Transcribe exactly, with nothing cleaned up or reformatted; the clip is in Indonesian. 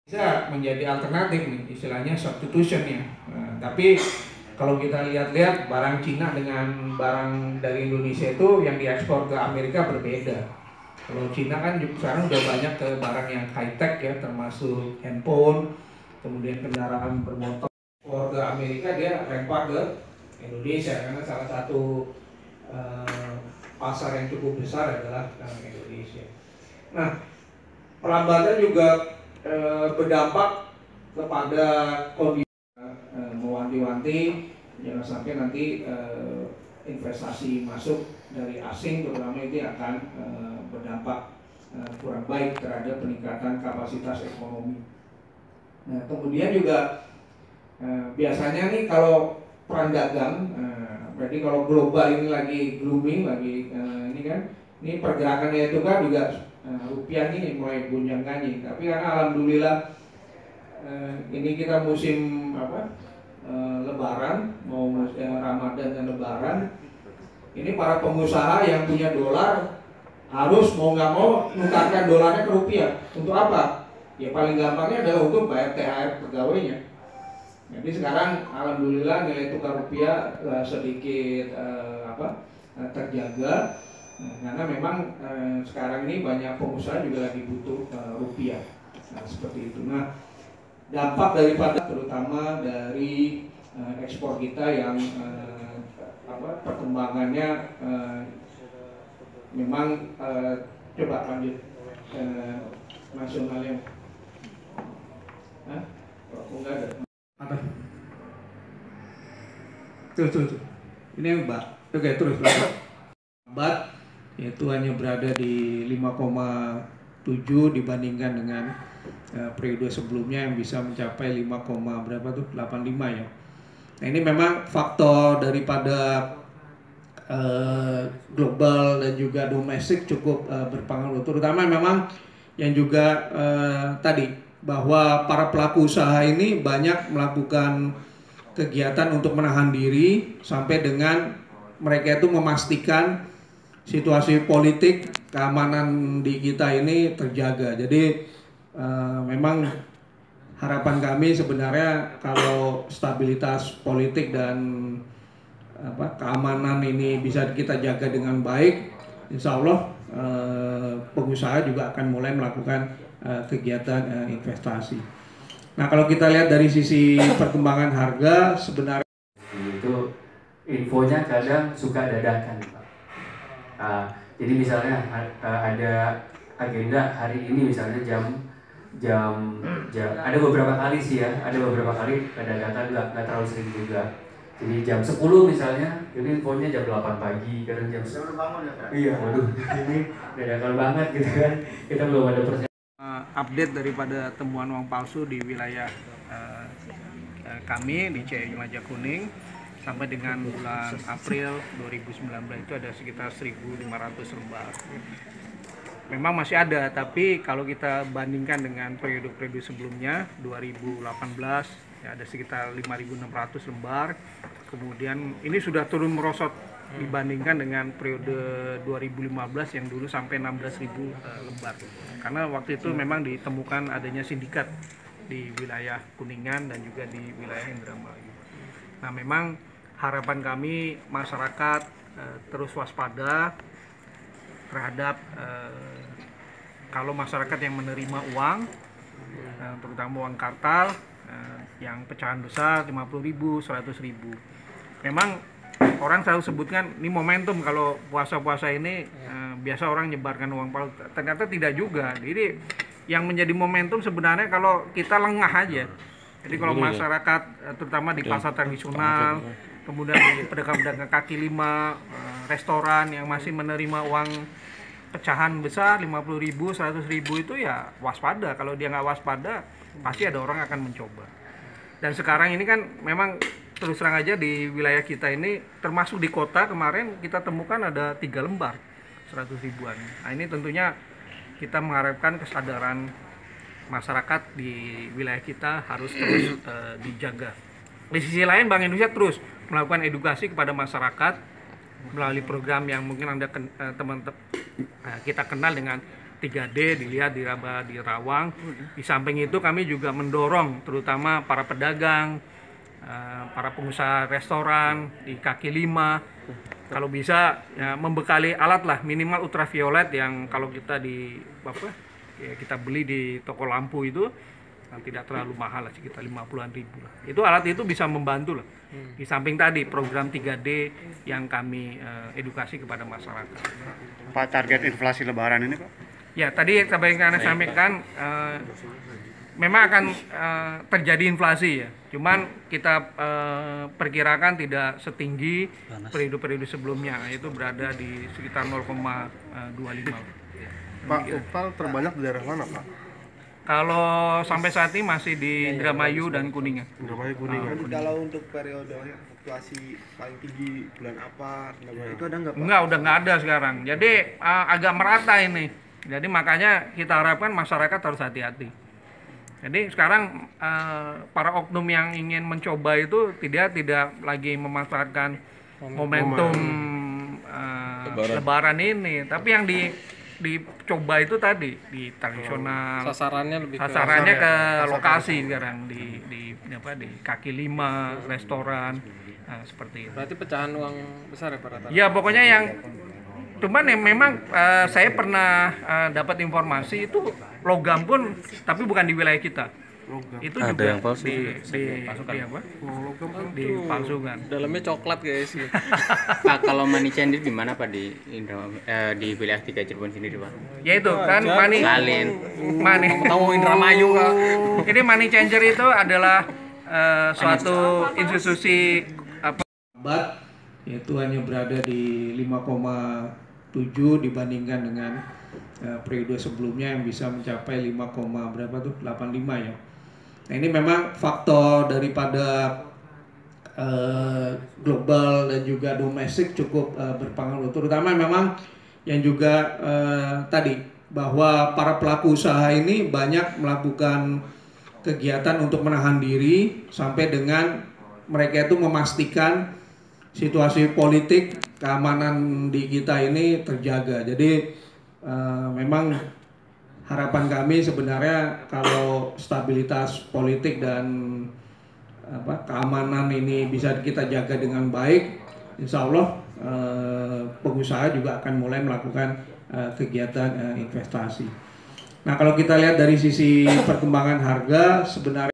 bisa menjadi alternatif nih, istilahnya substitution ya. Nah, tapi kalau kita lihat-lihat barang Cina dengan barang dari Indonesia itu yang diekspor ke Amerika berbeda. Kalau Cina kan sekarang udah banyak ke barang yang high tech ya, termasuk handphone, kemudian kendaraan bermotor. Ekspor ke Amerika dia lempar ke Indonesia karena salah satu uh, pasar yang cukup besar adalah uh, Indonesia. Nah, pelambatan juga uh, berdampak kepada kondisi uh, mewanti-wanti jangan sampai nanti uh, investasi masuk dari asing terutama itu akan uh, berdampak uh, kurang baik terhadap peningkatan kapasitas ekonomi. Nah, kemudian juga uh, biasanya nih kalau perang dagang, uh, berarti kalau global ini lagi gloomy, lagi uh, ini kan, ini pergerakannya itu kan juga uh, rupiah ini mulai gonjang ganjing. Tapi karena alhamdulillah uh, ini kita musim apa? Uh, Lebaran, mau uh, Ramadan dan Lebaran, ini para pengusaha yang punya dolar harus mau nggak mau nukarkan dolarnya ke rupiah. Untuk apa? Ya paling gampangnya adalah untuk bayar T H R pegawainya. Jadi sekarang alhamdulillah nilai tukar rupiah uh, sedikit uh, apa uh, terjaga, nah, karena memang uh, sekarang ini banyak pengusaha juga lagi butuh uh, rupiah. Nah, seperti itu. Nah, dampak daripada terutama dari uh, ekspor kita yang uh, apa perkembangannya uh, memang uh, coba lanjut uh, nasionalnya. Hah? Oh, enggak ada. Apa? Tuh, tuh, tuh. Ini Mbak. Oke, terus. Lambat, yaitu hanya berada di lima koma tujuh dibandingkan dengan uh, periode sebelumnya yang bisa mencapai lima, berapa tuh? delapan puluh lima ya. Nah, ini memang faktor daripada uh, global dan juga domestik cukup uh, berpengaruh. Terutama memang yang juga uh, tadi bahwa para pelaku usaha ini banyak melakukan kegiatan untuk menahan diri sampai dengan mereka itu memastikan situasi politik keamanan di kita ini terjaga. Jadi uh, memang harapan kami sebenarnya kalau stabilitas politik dan apa keamanan ini bisa kita jaga dengan baik, insya Allah uh, pengusaha juga akan mulai melakukan Uh, kegiatan uh, investasi. Nah, kalau kita lihat dari sisi perkembangan harga sebenarnya itu infonya kadang suka dadakan, Pak. Uh, jadi misalnya uh, ada agenda hari ini misalnya jam jam jam ada beberapa kali sih ya, ada beberapa kali dadakan nggak nggak terlalu sering juga. Jadi jam sepuluh misalnya, ini infonya jam delapan pagi, kadang jam sepuluh bangun ya, Pak. Iya, waduh, ini dadakan banget gitu kan. Kita belum ada persiapan. Update daripada temuan uang palsu di wilayah uh, uh, kami di C I Maja Kuning sampai dengan bulan April dua ribu sembilan belas itu ada sekitar seribu lima ratus lembar. Memang masih ada, tapi kalau kita bandingkan dengan periode-periode sebelumnya dua ribu delapan belas ya ada sekitar lima ribu enam ratus lembar. Kemudian ini sudah turun merosot dibandingkan dengan periode dua ribu lima belas yang dulu sampai enam belas ribu uh, lembar. Karena waktu itu memang ditemukan adanya sindikat di wilayah Kuningan dan juga di wilayah Indramayu. Nah, memang harapan kami masyarakat uh, terus waspada terhadap uh, kalau masyarakat yang menerima uang, uh, terutama uang kartal uh, yang pecahan besar lima puluh ribu, seratus ribu. Memang orang selalu sebutkan ini momentum kalau puasa-puasa ini eh, biasa orang nyebarkan uang palsu. Ternyata tidak juga. Jadi yang menjadi momentum sebenarnya kalau kita lengah aja. Jadi kalau masyarakat terutama di pasar tradisional, kemudian di pedagang-pedagang kaki lima, eh, restoran yang masih menerima uang pecahan besar lima puluh ribu, seratus ribu itu ya waspada. Kalau dia nggak waspada pasti ada orang akan mencoba. Dan sekarang ini kan memang terus terang aja di wilayah kita ini termasuk di kota kemarin kita temukan ada tiga lembar seratus ribuan. Nah, ini tentunya kita mengharapkan kesadaran masyarakat di wilayah kita harus terus uh, dijaga. Di sisi lain Bank Indonesia terus melakukan edukasi kepada masyarakat melalui program yang mungkin Anda teman-teman uh, kita kenal dengan tiga D dilihat di Raba, di Rawang. Di samping itu kami juga mendorong terutama para pedagang, uh, para pengusaha restoran di kaki lima, kalau bisa ya, membekali alat lah minimal ultraviolet yang kalau kita di apa ya, kita beli di toko lampu itu nah, tidak terlalu mahal lah, sekitar lima puluhan ribu lah. Itu alat itu bisa membantu lah. Di samping tadi program tiga D yang kami uh, edukasi kepada masyarakat. Pak, target inflasi lebaran ini Pak? Ya, tadi seperti yang Anda sampaikan, uh, memang akan uh, terjadi inflasi ya. Cuman kita uh, perkirakan tidak setinggi periode-periode sebelumnya, yaitu berada di sekitar nol koma dua lima. Pak, upah terbanyak di daerah mana Pak? Kalau sampai saat ini masih di Indramayu dan Kuningan. Indramayu, Kuningan. Jadi kalau untuk periode fluktuasi paling tinggi bulan apa, itu ada nggak Pak? Enggak, udah nggak ada sekarang. Jadi uh, agak merata ini. Jadi makanya kita harapkan masyarakat harus hati-hati. Jadi sekarang uh, para oknum yang ingin mencoba itu tidak tidak lagi memanfaatkan momentum uh, lebaran. lebaran ini, tapi yang di dicoba itu tadi di tradisional. Sasarannya lebih ke sasarannya ke lokasi sekarang di di apa di kaki lima, restoran, nah, seperti itu. Berarti pecahan uang besar ya Pak rata-rata? Ya pokoknya yang cuman yang memang uh, saya pernah uh, dapat informasi itu logam pun tapi bukan di wilayah kita. Logam. Itu Ada juga yang palsu. di di, di apa? Dipalsukan. Dalamnya coklat guys. Pak, kalau money changer di mana Pak, di Indra, eh, di wilayah tiga Cirebon sendiri Pak? Ya itu kan money Salin. money. Tahu Indramayu Kak. Jadi money changer itu adalah uh, suatu institusi apa? Bat yaitu hanya berada di lima koma tujuh dibandingkan dengan uh, periode sebelumnya yang bisa mencapai lima, berapa tuh delapan puluh lima ya. Nah ini memang faktor daripada uh, global dan juga domestik cukup uh, berpengaruh, terutama memang yang juga uh, tadi bahwa para pelaku usaha ini banyak melakukan kegiatan untuk menahan diri sampai dengan mereka itu memastikan situasi politik keamanan di kita ini terjaga. Jadi uh, memang harapan kami sebenarnya kalau stabilitas politik dan apa keamanan ini bisa kita jaga dengan baik, insya Allah uh, pengusaha juga akan mulai melakukan uh, kegiatan uh, investasi. Nah kalau kita lihat dari sisi perkembangan harga sebenarnya